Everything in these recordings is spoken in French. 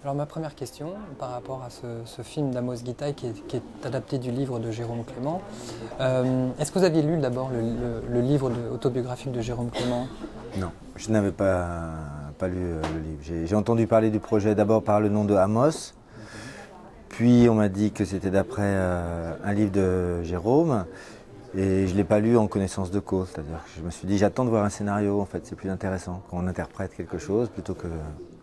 Alors ma première question par rapport à ce film d'Amos Gitaï qui est adapté du livre de Jérôme Clément, est-ce que vous aviez lu d'abord le livre autobiographique de Jérôme Clément? Non, je n'avais pas lu le livre. J'ai entendu parler du projet d'abord par le nom de Amos, puis on m'a dit que c'était d'après un livre de Jérôme, et je ne l'ai pas lu en connaissance de cause. C'est-à-dire que je me suis dit, j'attends de voir un scénario, en fait, c'est plus intéressant quand on interprète quelque chose plutôt que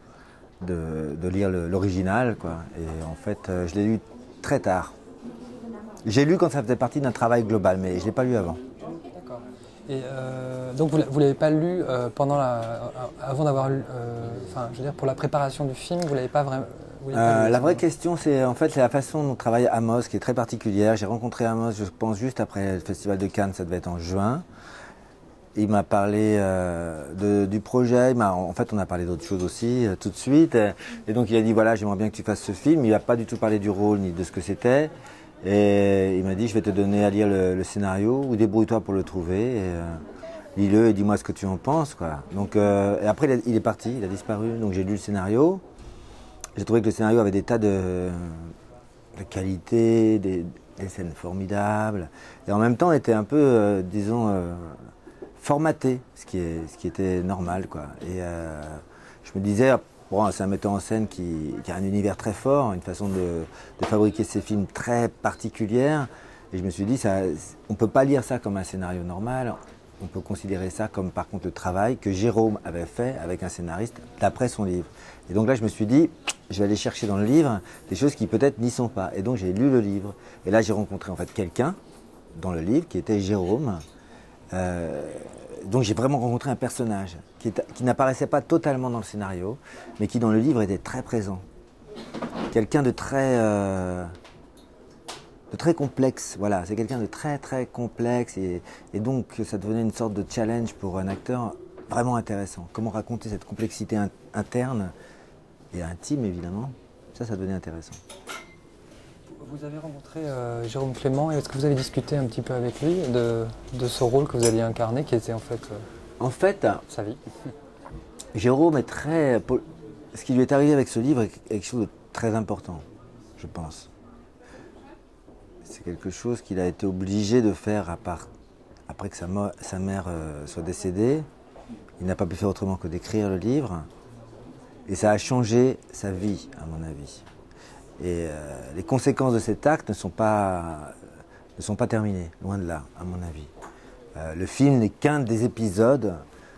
de lire l'original, quoi. Et en fait, je l'ai lu très tard. J'ai lu quand ça faisait partie d'un travail global, mais je ne l'ai pas lu avant. D'accord. Et donc vous ne l'avez pas lu avant d'avoir lu, enfin je veux dire pour la préparation du film, vous l'avez pas vraiment. La vraie question, c'est en fait c'est la façon dont travaille Amos qui est très particulière. J'ai rencontré Amos, je pense, juste après le Festival de Cannes, ça devait être en juin. Il m'a parlé du projet. En fait, on a parlé d'autres choses aussi tout de suite. Et donc, il a dit voilà, j'aimerais bien que tu fasses ce film. Il n'a pas du tout parlé du rôle ni de ce que c'était. Et il m'a dit je vais te donner à lire le scénario ou débrouille-toi pour le trouver. Et, lis-le et dis-moi ce que tu en penses, quoi. Donc, et après, il est parti, il a disparu. Donc, j'ai lu le scénario. J'ai trouvé que le scénario avait des tas de qualités, des scènes formidables. Et en même temps, était un peu, disons, formaté, ce qui était normal, quoi. Et je me disais, bon, c'est un metteur en scène qui a un univers très fort, une façon de fabriquer ses films très particulière. Et je me suis dit, on ne peut pas lire ça comme un scénario normal. On peut considérer ça comme par contre le travail que Jérôme avait fait avec un scénariste d'après son livre. Et donc là, je me suis dit, je vais aller chercher dans le livre des choses qui peut-être n'y sont pas. Et donc j'ai lu le livre. Et là, j'ai rencontré en fait quelqu'un dans le livre qui était Jérôme. Donc j'ai vraiment rencontré un personnage qui n'apparaissait pas totalement dans le scénario, mais qui dans le livre était très présent. Quelqu'un de très complexe, voilà, c'est quelqu'un de très très complexe et donc ça devenait une sorte de challenge pour un acteur vraiment intéressant. Comment raconter cette complexité interne et intime évidemment, ça devenait intéressant. Vous avez rencontré Jérôme Clément et est-ce que vous avez discuté un petit peu avec lui de ce rôle que vous alliez incarner qui était en fait En fait, sa vie? Jérôme est très... Ce qui lui est arrivé avec ce livre est quelque chose de très important, je pense. C'est quelque chose qu'il a été obligé de faire après que sa mère soit décédée. Il n'a pas pu faire autrement que d'écrire le livre. Et ça a changé sa vie, à mon avis. Et les conséquences de cet acte ne sont pas terminées, loin de là, à mon avis. Le film n'est qu'un des épisodes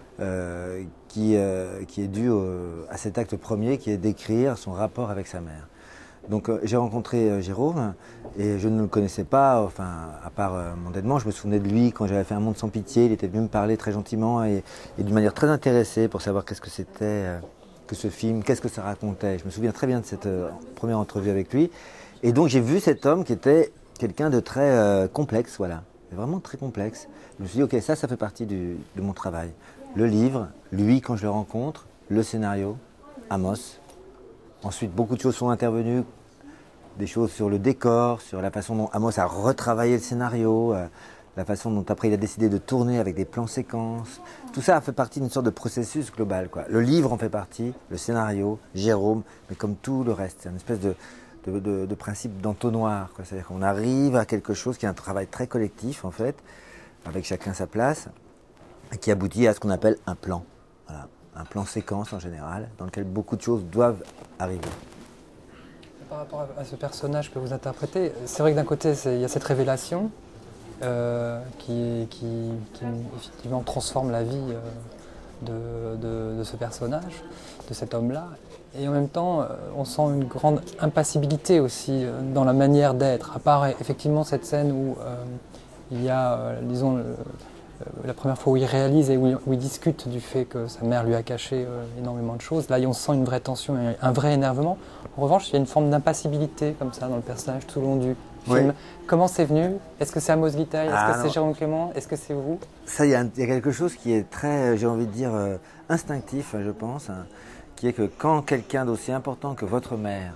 qui est dû à cet acte premier, qui est d'écrire son rapport avec sa mère. Donc j'ai rencontré Jérôme et je ne le connaissais pas, enfin à part mondainement, je me souvenais de lui quand j'avais fait Un monde sans pitié, il était venu me parler très gentiment et d'une manière très intéressée pour savoir qu'est-ce que c'était que ce film, qu'est-ce que ça racontait. Je me souviens très bien de cette première entrevue avec lui et donc j'ai vu cet homme qui était quelqu'un de très complexe, voilà, vraiment très complexe. Je me suis dit ok, ça fait partie de mon travail. Le livre, lui quand je le rencontre, le scénario, Amos. Ensuite, beaucoup de choses sont intervenues, des choses sur le décor, sur la façon dont Amos a retravaillé le scénario, la façon dont après il a décidé de tourner avec des plans séquences. Tout ça a fait partie d'une sorte de processus global, quoi. Le livre en fait partie, le scénario, Jérôme, mais comme tout le reste, c'est une espèce de principe d'entonnoir, quoi. C'est-à-dire qu'on arrive à quelque chose qui est un travail très collectif en fait, avec chacun sa place, et qui aboutit à ce qu'on appelle un plan. Voilà. Un plan séquence en général, dans lequel beaucoup de choses doivent arriver. Par rapport à ce personnage que vous interprétez, c'est vrai que d'un côté il y a cette révélation qui effectivement transforme la vie de ce personnage, de cet homme-là. Et en même temps, on sent une grande impassibilité aussi dans la manière d'être, à part effectivement cette scène où il y a, disons, la première fois où il réalise et où il discute du fait que sa mère lui a caché énormément de choses. Là, on sent une vraie tension et un vrai énervement. En revanche, il y a une forme d'impassibilité comme ça dans le personnage tout au long du film. Oui. Comment c'est venu? Est-ce que c'est Amos Gitaï? Est-ce que c'est Jérôme Clément? Est-ce que c'est vous? Ça, il y a quelque chose qui est très, j'ai envie de dire, instinctif, je pense, hein, qui est que quand quelqu'un d'aussi important que votre mère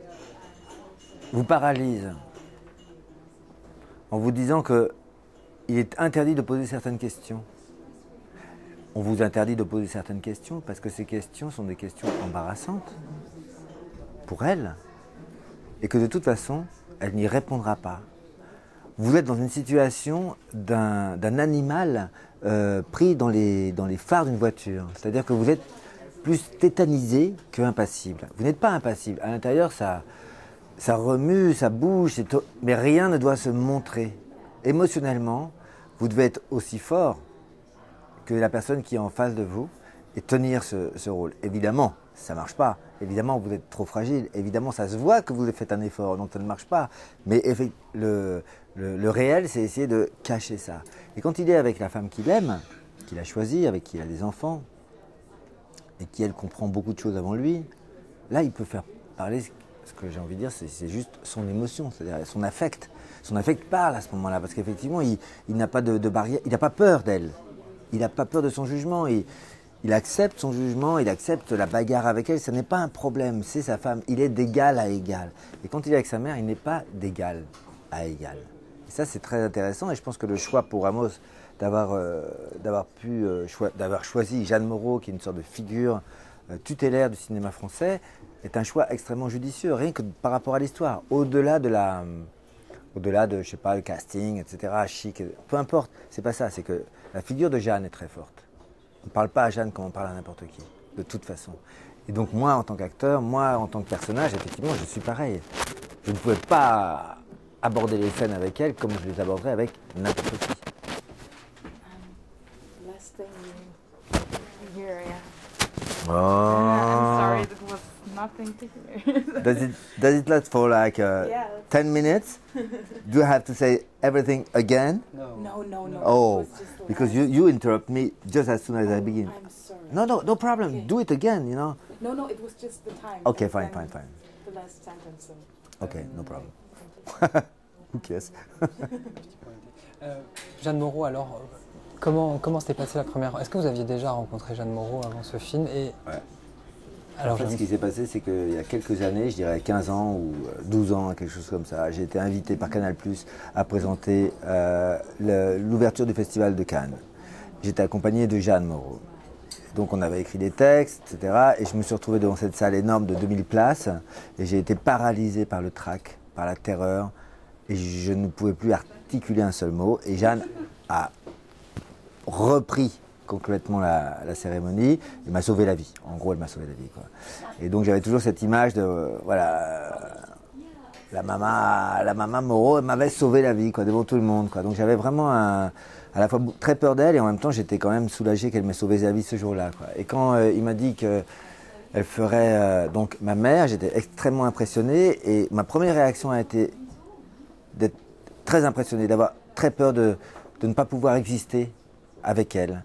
vous paralyse en vous disant que il est interdit de poser certaines questions. On vous interdit de poser certaines questions parce que ces questions sont des questions embarrassantes. pour elle et que de toute façon, elle n'y répondra pas. Vous êtes dans une situation d'un animal pris dans les phares d'une voiture. C'est-à-dire que vous êtes plus tétanisé qu'impassible. Vous n'êtes pas impassible. À l'intérieur, ça remue, ça bouge, mais rien ne doit se montrer. Émotionnellement, vous devez être aussi fort que la personne qui est en face de vous et tenir ce rôle. Évidemment, ça ne marche pas. Évidemment, vous êtes trop fragile. Évidemment, ça se voit que vous avez fait un effort, donc ça ne marche pas. Mais le réel, c'est essayer de cacher ça. Et quand il est avec la femme qu'il aime, qu'il a choisie, avec qui il a des enfants, et qui, elle, comprend beaucoup de choses avant lui, là, il peut faire parler, ce que j'ai envie de dire, c'est juste son émotion, c'est-à-dire son affect. Son affect parle à ce moment-là, parce qu'effectivement, il n'a pas de barrière, il n'a pas peur d'elle. Il n'a pas peur de son jugement. Il accepte son jugement, il accepte la bagarre avec elle. Ce n'est pas un problème, c'est sa femme. Il est d'égal à égal. Et quand il est avec sa mère, il n'est pas d'égal à égal. Et ça, c'est très intéressant. Et je pense que le choix pour Amos d'avoir choisi Jeanne Moreau, qui est une sorte de figure tutélaire du cinéma français, est un choix extrêmement judicieux, rien que par rapport à l'histoire. Au-delà de, je sais pas, le casting, etc., chic, peu importe, c'est pas ça. C'est que la figure de Jeanne est très forte. On ne parle pas à Jeanne comme on parle à n'importe qui, de toute façon. Et donc moi, en tant qu'acteur, moi, en tant que personnage, effectivement, je suis pareil. Je ne pouvais pas aborder les scènes avec elle comme je les aborderais avec n'importe qui. Last thing you hear, yeah. Oh. I'm sorry, it was nothing to hear. Does it last for like Yeah. 10 minutes? Do I have to say everything again? No. Oh, It was just the because last- you interrupt me just as soon as I begin. I'm sorry. No problem. Okay. Do it again, you know. No, it was just the time. Okay, and fine. then The last sentence. So. Okay, no problem. Who cares? Jeanne Moreau, alors, comment s'était passée la première? Est-ce que vous aviez déjà rencontré Jeanne Moreau avant ce film? Et Ouais. alors, En fait, ce qui s'est passé, c'est qu'il y a quelques années, je dirais 15 ans ou 12 ans, quelque chose comme ça, j'ai été invité par Canal+ à présenter l'ouverture du Festival de Cannes. J'étais accompagné de Jeanne Moreau. Donc on avait écrit des textes, etc. Et je me suis retrouvé devant cette salle énorme de 2000 places et j'ai été paralysé par le trac, par la terreur. Et je ne pouvais plus articuler un seul mot. Et Jeanne a repris complètement la cérémonie et m'a sauvé la vie. En gros, elle m'a sauvé la vie, quoi. Et donc j'avais toujours cette image de, la maman Moreau, elle m'avait sauvé la vie, quoi, devant tout le monde, quoi. Donc j'avais vraiment à la fois très peur d'elle et en même temps j'étais quand même soulagé qu'elle m'ait sauvé la vie ce jour-là, quoi. Et quand il m'a dit qu'elle ferait donc ma mère, j'étais extrêmement impressionné et ma première réaction a été d'être très impressionné, d'avoir très peur de ne pas pouvoir exister avec elle.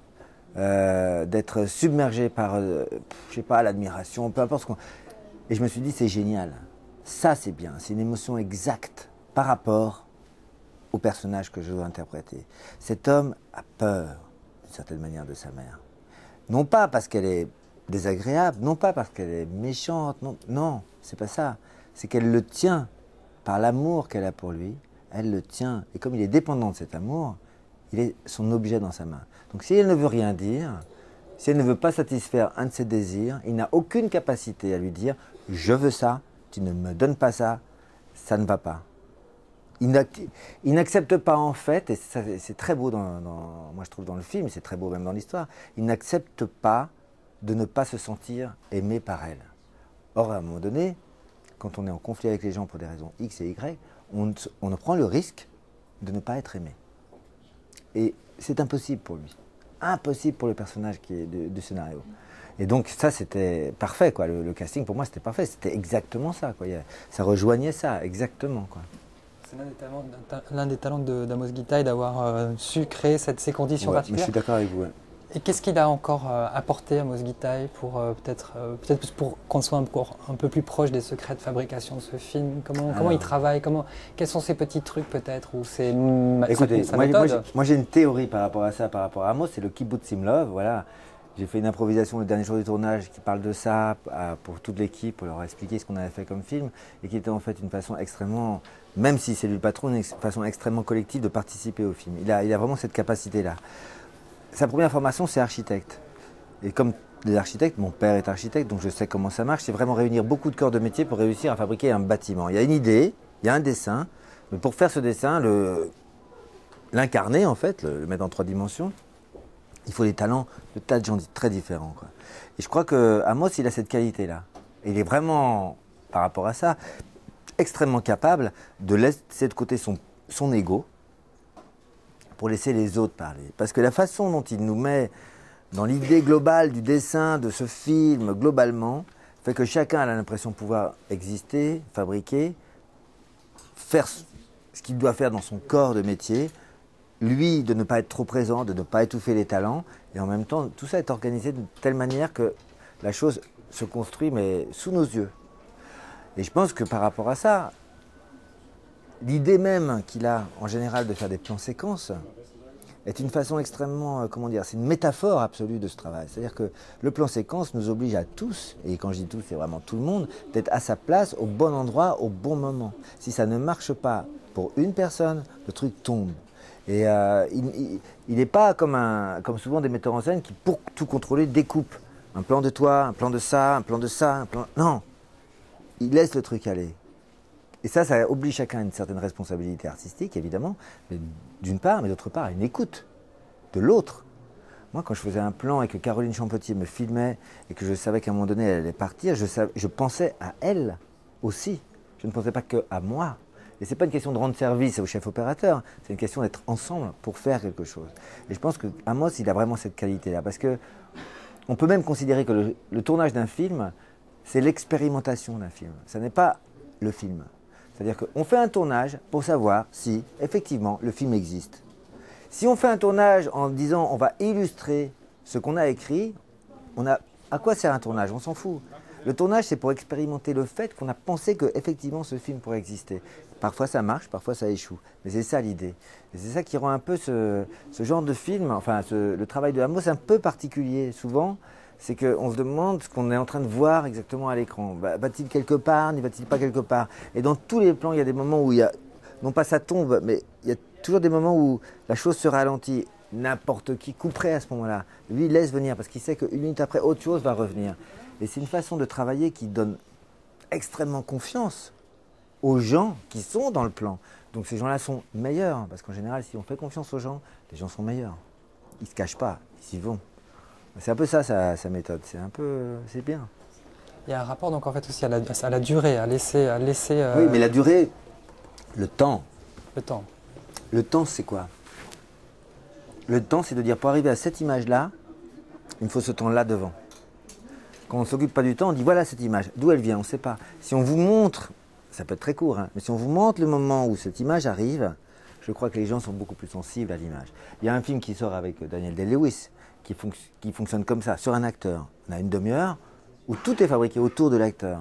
D'être submergé par, je sais pas, l'admiration, peu importe ce qu'on... Et je me suis dit, c'est génial. Ça, c'est bien. C'est une émotion exacte par rapport au personnage que je dois interpréter. Cet homme a peur, d'une certaine manière, de sa mère. Non pas parce qu'elle est désagréable, non pas parce qu'elle est méchante, non, c'est pas ça. C'est qu'elle le tient par l'amour qu'elle a pour lui. Elle le tient. Et comme il est dépendant de cet amour, il est son objet dans sa main. Donc si elle ne veut rien dire, si elle ne veut pas satisfaire un de ses désirs, il n'a aucune capacité à lui dire « je veux ça, tu ne me donnes pas ça, ça ne va pas ». Il n'accepte pas en fait, et c'est très beau moi je trouve dans le film, c'est très beau même dans l'histoire, il n'accepte pas de ne pas se sentir aimé par elle. Or à un moment donné, quand on est en conflit avec les gens pour des raisons X et Y, on prend le risque de ne pas être aimé. Et c'est impossible pour lui. Impossible pour le personnage qui est du scénario. Et donc ça, c'était parfait, quoi. Le casting, pour moi, c'était parfait. C'était exactement ça, quoi. Ça rejoignait ça, exactement, quoi. c'est l'un des talents d'Amos Gitaï d'avoir su créer ces conditions Ouais, mais je particulières. suis d'accord avec vous. Ouais. Et qu'est-ce qu'il a encore apporté à Amos Gitaï pour peut-être pour qu'on soit encore un peu plus proche des secrets de fabrication de ce film? Comment il travaille? Quels sont ses petits trucs peut-être ou Écoutez, sa moi méthode? j'ai une théorie par rapport à ça, par rapport à Amos, c'est le Kibbutzim Love. Voilà. J'ai fait une improvisation le dernier jour du tournage qui parle de ça pour toute l'équipe, pour leur expliquer ce qu'on avait fait comme film et qui était en fait une façon extrêmement, même si c'est lui le patron, une façon extrêmement collective de participer au film. Il a vraiment cette capacité-là. Sa première formation, c'est architecte. Et comme des architectes, mon père est architecte, donc je sais comment ça marche, c'est vraiment réunir beaucoup de corps de métier pour réussir à fabriquer un bâtiment. Il y a une idée, il y a un dessin, mais pour faire ce dessin, l'incarner en fait, le mettre en 3 dimensions, il faut des talents de tas de gens très différents, quoi. Et je crois que Amos, il a cette qualité-là. Il est vraiment, par rapport à ça, extrêmement capable de laisser de côté son ego pour laisser les autres parler. Parce que la façon dont il nous met dans l'idée globale du dessin, de ce film, globalement, fait que chacun a l'impression de pouvoir exister, fabriquer, faire ce qu'il doit faire dans son corps de métier, lui de ne pas être trop présent, de ne pas étouffer les talents, et en même temps, tout ça est organisé de telle manière que la chose se construit, mais sous nos yeux. Et je pense que par rapport à ça, l'idée même qu'il a en général de faire des plans séquences est une façon extrêmement, comment dire, c'est une métaphore absolue de ce travail. C'est-à-dire que le plan séquence nous oblige à tous, et quand je dis tous, c'est vraiment tout le monde, d'être à sa place, au bon endroit, au bon moment. Si ça ne marche pas pour une personne, le truc tombe. Et il n'est pas comme souvent des metteurs en scène qui, pour tout contrôler, découpent un plan de toi, un plan de ça, un plan de ça, un plan... Non, il laisse le truc aller. Et ça oblige chacun à une certaine responsabilité artistique, évidemment, mais d'une part, mais d'autre part, à une écoute de l'autre. Moi, quand je faisais un plan et que Caroline Champetier me filmait et que je savais qu'à un moment donné, elle allait partir, je pensais à elle aussi. Je ne pensais pas qu'à moi. Et ce n'est pas une question de rendre service au chef opérateur, c'est une question d'être ensemble pour faire quelque chose. Et je pense que Amos, il a vraiment cette qualité-là, parce que on peut même considérer que le tournage d'un film, c'est l'expérimentation d'un film. Ce n'est pas le film. C'est-à-dire qu'on fait un tournage pour savoir si, effectivement, le film existe. Si on fait un tournage en disant on va illustrer ce qu'on a écrit, à quoi sert un tournage? On s'en fout. Le tournage, c'est pour expérimenter le fait qu'on a pensé qu'effectivement ce film pourrait exister. Parfois ça marche, parfois ça échoue. Mais c'est ça l'idée. Et c'est ça qui rend un peu ce genre de film, enfin le travail de Amos un peu particulier. Souvent, c'est qu'on se demande ce qu'on est en train de voir exactement à l'écran. Va-t-il quelque part, n'y va-t-il pas quelque part? Et dans tous les plans, il y a des moments où il y a, non pas ça tombe, mais il y a toujours des moments où la chose se ralentit. N'importe qui couperait à ce moment-là. Lui, il laisse venir parce qu'il sait qu'une minute après, autre chose va revenir. Et c'est une façon de travailler qui donne extrêmement confiance aux gens qui sont dans le plan. Donc ces gens-là sont meilleurs, parce qu'en général, si on fait confiance aux gens, les gens sont meilleurs. Ils ne se cachent pas, ils y vont. C'est un peu ça, sa méthode. C'est bien. Il y a un rapport donc en fait aussi à la durée, à laisser. Oui, mais la durée, le temps. Le temps. Le temps, c'est quoi? Le temps, c'est de dire, pour arriver à cette image-là, il me faut ce temps-là devant. Quand on ne s'occupe pas du temps, on dit voilà cette image. D'où elle vient, on ne sait pas. Si on vous montre, ça peut être très court, hein, mais si on vous montre le moment où cette image arrive, je crois que les gens sont beaucoup plus sensibles à l'image. Il y a un film qui sort avec Daniel Day-Lewis qui fonctionne comme ça, sur un acteur. On a une demi-heure où tout est fabriqué autour de l'acteur.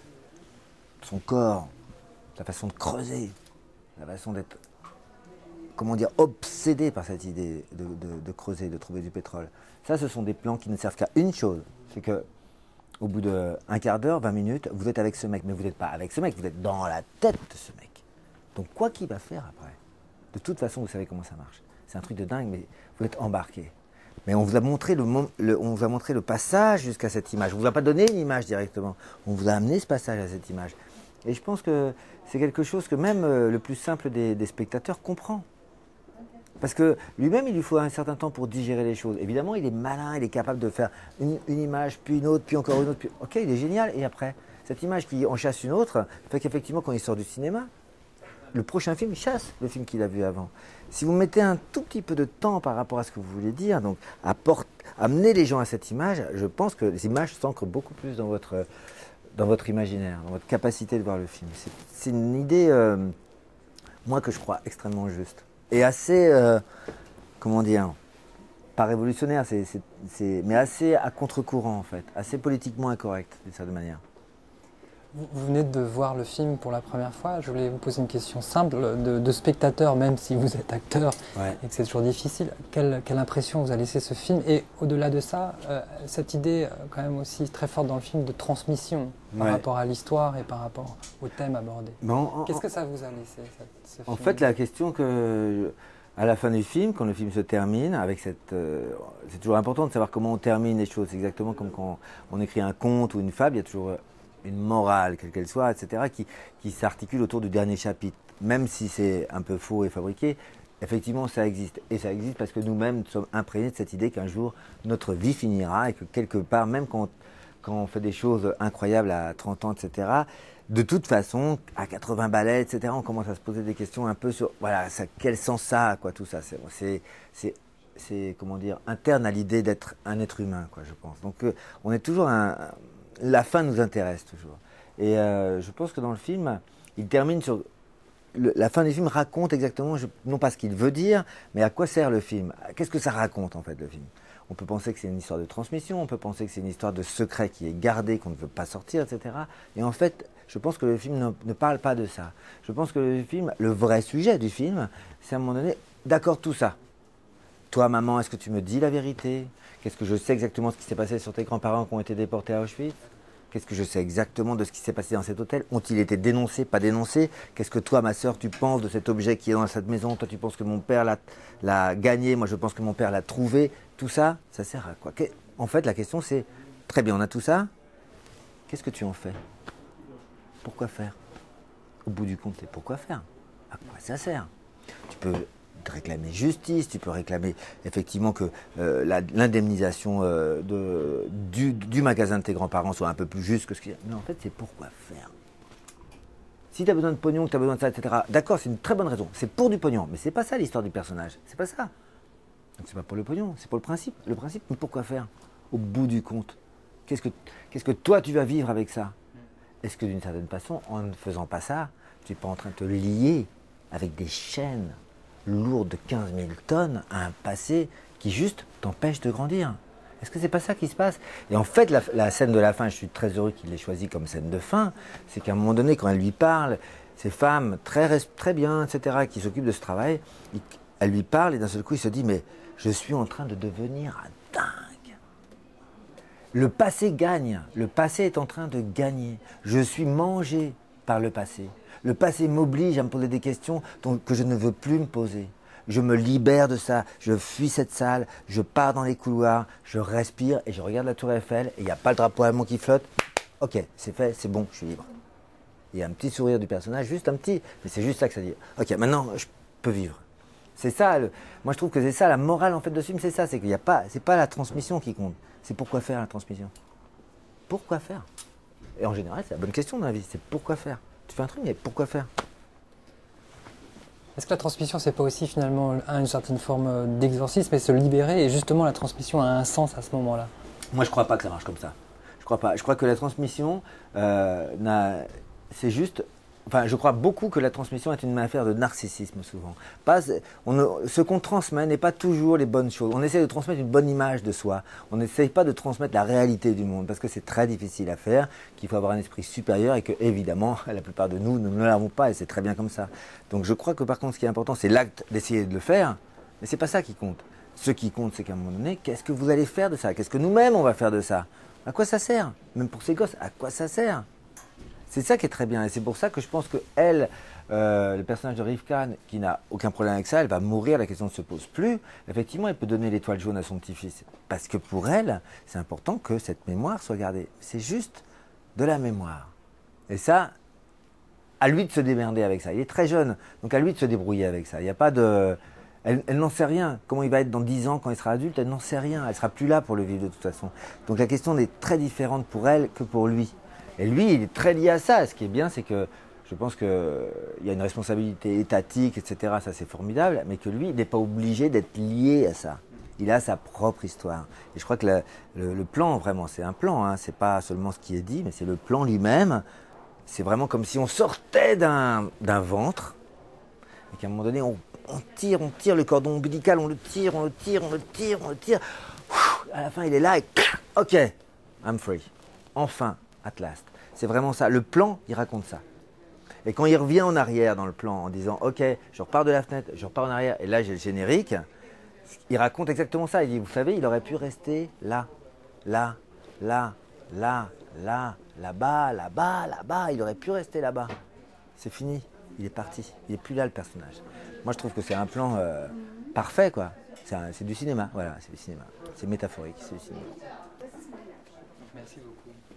Son corps, sa façon de creuser, la façon d'être, comment dire, obsédé par cette idée de creuser, de trouver du pétrole. Ça, ce sont des plans qui ne servent qu'à une chose, c'est que au bout d'un quart d'heure, 20 minutes, vous êtes avec ce mec, mais vous n'êtes pas avec ce mec, vous êtes dans la tête de ce mec. Donc quoi qu'il va faire après, de toute façon, vous savez comment ça marche. C'est un truc de dingue, mais vous êtes embarqué. Mais on vous a montré le passage jusqu'à cette image. On ne vous a pas donné une image directement. On vous a amené ce passage à cette image. Et je pense que c'est quelque chose que même le plus simple des spectateurs comprend. Parce que lui-même, il lui faut un certain temps pour digérer les choses. Évidemment, il est malin, il est capable de faire une image, puis une autre, puis encore une autre. Puis... Ok, il est génial. Et après, cette image qui en chasse une autre, fait qu'effectivement, quand il sort du cinéma, le prochain film, il chasse le film qu'il a vu avant. Si vous mettez un tout petit peu de temps par rapport à ce que vous voulez dire, donc amener les gens à cette image, je pense que les images s'ancrent beaucoup plus dans votre imaginaire, dans votre capacité de voir le film. C'est une idée, moi, que je crois extrêmement juste. Et assez, comment dire, pas révolutionnaire, mais assez à contre-courant en fait, assez politiquement incorrect d'une certaine manière. Vous venez de voir le film pour la première fois. Je voulais vous poser une question simple de spectateur, même si vous êtes acteur et que c'est toujours difficile. Quelle impression vous a laissé ce film? Et au-delà de ça, cette idée quand même aussi très forte dans le film de transmission par rapport à l'histoire et par rapport au thème abordé. Qu'est-ce que ça vous a laissé ce film? En fait, la question que À la fin du film, quand le film se termine, avec cette, c'est toujours important de savoir comment on termine les choses. C'est exactement comme quand on écrit un conte ou une fable, il y a toujours une morale, quelle qu'elle soit, etc., qui s'articule autour du dernier chapitre. Même si c'est un peu faux et fabriqué, effectivement, ça existe. Et ça existe parce que nous-mêmes sommes imprégnés de cette idée qu'un jour, notre vie finira et que quelque part, même quand on fait des choses incroyables à 30 ans, etc., de toute façon, à 80 balais, etc., on commence à se poser des questions un peu sur, voilà, ça, quel sens ça a, quoi, tout ça. C'est comment dire, interne à l'idée d'être un être humain, quoi, je pense. Donc, on est toujours la fin nous intéresse toujours. Et je pense que dans le film, il termine sur la fin du film raconte exactement, non pas ce qu'il veut dire, mais à quoi sert le film. Qu'est-ce que ça raconte en fait le film? On peut penser que c'est une histoire de transmission, on peut penser que c'est une histoire de secret qui est gardé, qu'on ne veut pas sortir, etc. Et en fait, je pense que le film ne parle pas de ça. Je pense que le film, le vrai sujet du film, c'est à un moment donné, d'accord, tout ça. Toi, maman, est-ce que tu me dis la vérité? Qu'est-ce que je sais exactement de ce qui s'est passé sur tes grands-parents qui ont été déportés à Auschwitz? Qu'est-ce que je sais exactement de ce qui s'est passé dans cet hôtel? Ont-ils été dénoncés, pas dénoncés? Qu'est-ce que toi, ma sœur, tu penses de cet objet qui est dans cette maison? Toi, tu penses que mon père l'a gagné, moi je pense que mon père l'a trouvé. Tout ça, ça sert à quoi? En fait, la question c'est, très bien, on a tout ça, qu'est-ce que tu en fais? Pourquoi faire? Au bout du compte, c'est pourquoi faire? À quoi ça sert? Tu peux réclamer justice, tu peux réclamer effectivement que l'indemnisation du magasin de tes grands-parents soit un peu plus juste que ce qu'il y a. Mais en fait, c'est pourquoi faire. Si tu as besoin de pognon, que tu as besoin de ça, etc., d'accord, c'est une très bonne raison. C'est pour du pognon, mais c'est pas ça l'histoire du personnage. C'est pas ça. Donc c'est pas pour le pognon, c'est pour le principe. Le principe, mais pourquoi faire? Au bout du compte, qu'est-ce que toi tu vas vivre avec ça? Est-ce que d'une certaine façon, en ne faisant pas ça, tu n'es pas en train de te lier avec des chaînes lourdes de 15 000 tonnes à un passé qui juste t'empêche de grandir? Est-ce que c'est pas ça qui se passe? Et en fait, la scène de la fin, je suis très heureux qu'il l'ait choisie comme scène de fin, c'est qu'à un moment donné, quand elle lui parle, ces femmes très bien, etc., qui s'occupent de ce travail, elle lui parle et d'un seul coup, il se dit, mais je suis en train de devenir un dingue. Le passé gagne, le passé est en train de gagner. Je suis mangé par le passé. Le passé m'oblige à me poser des questions que je ne veux plus me poser. Je me libère de ça, je fuis cette salle, je pars dans les couloirs, je respire et je regarde la tour Eiffel et il n'y a pas le drapeau allemand qui flotte. Ok, c'est fait, c'est bon, je suis libre. Il y a un petit sourire du personnage, juste un petit, mais c'est juste ça que ça dit. Ok, maintenant je peux vivre. C'est ça, moi je trouve que c'est ça la morale en fait de ce film, c'est ça, c'est qu'il n'y a pas, c'est pas la transmission qui compte, c'est pourquoi faire la transmission. Pourquoi faire? Et en général, c'est la bonne question dans la vie, c'est pourquoi faire? Tu fais un truc, mais pourquoi faire? Est-ce que la transmission, c'est pas aussi finalement une certaine forme d'exorcisme et se libérer, et justement la transmission a un sens à ce moment-là? Moi, je crois pas que ça marche comme ça. Je crois pas. Je crois que la transmission, c'est juste. Enfin, je crois beaucoup que la transmission est une affaire de narcissisme souvent. Ce qu'on transmet n'est pas toujours les bonnes choses. On essaie de transmettre une bonne image de soi. On n'essaye pas de transmettre la réalité du monde parce que c'est très difficile à faire, qu'il faut avoir un esprit supérieur et que, évidemment, la plupart de nous ne l'avons pas et c'est très bien comme ça. Donc je crois que par contre, ce qui est important, c'est l'acte d'essayer de le faire, mais c'est pas ça qui compte. Ce qui compte, c'est qu'à un moment donné, qu'est-ce que vous allez faire de ça? Qu'est-ce que nous-mêmes, on va faire de ça? À quoi ça sert? Même pour ces gosses, à quoi ça sert? C'est ça qui est très bien et c'est pour ça que je pense que elle, le personnage de Rivka, qui n'a aucun problème avec ça, elle va mourir, la question ne se pose plus. Effectivement, elle peut donner l'étoile jaune à son petit-fils parce que pour elle, c'est important que cette mémoire soit gardée. C'est juste de la mémoire. Et ça, à lui de se démerder avec ça. Il est très jeune, donc à lui de se débrouiller avec ça. Il n'y a pas de... Elle n'en sait rien. Comment il va être dans 10 ans quand il sera adulte, elle n'en sait rien. Elle ne sera plus là pour le vivre de toute façon. Donc la question est très différente pour elle que pour lui. Et lui, il est très lié à ça. Ce qui est bien, c'est que je pense qu'il y a une responsabilité étatique, etc. Ça, c'est formidable. Mais que lui, il n'est pas obligé d'être lié à ça. Il a sa propre histoire. Et je crois que le plan, vraiment, c'est un plan. Hein. C'est pas seulement ce qui est dit, mais c'est le plan lui-même. C'est vraiment comme si on sortait d'un ventre. Et qu'à un moment donné, on tire le cordon ombilical, on le tire. À la fin, il est là et ok, I'm free. Enfin. At last. C'est vraiment ça. Le plan, il raconte ça. Et quand il revient en arrière dans le plan en disant « Ok, je repars de la fenêtre, je repars en arrière, et là j'ai le générique », il raconte exactement ça. Il dit « Vous savez, il aurait pu rester là, là, là, là, là, là-bas, là-bas, là-bas. Il aurait pu rester là-bas. C'est fini. Il est parti. Il n'est plus là, le personnage. Moi, je trouve que c'est un plan parfait, quoi. C'est du cinéma, voilà, c'est du cinéma. C'est métaphorique, c'est du cinéma. Merci beaucoup.